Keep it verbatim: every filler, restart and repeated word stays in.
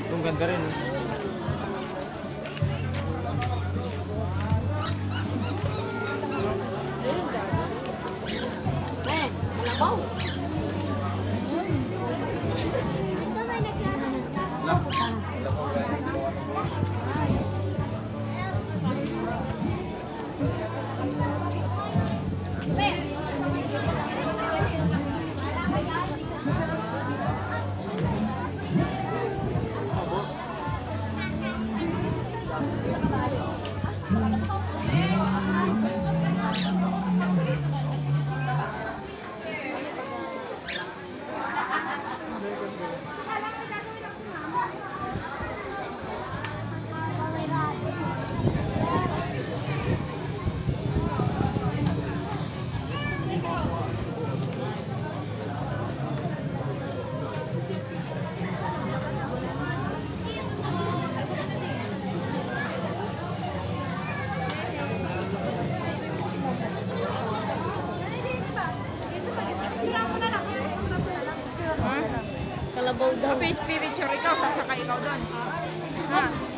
Itong ganda rin. Eh, malabaw. Ito may Kalabaw daw. Pipicture ikaw, sasakay ikaw doon. Ha?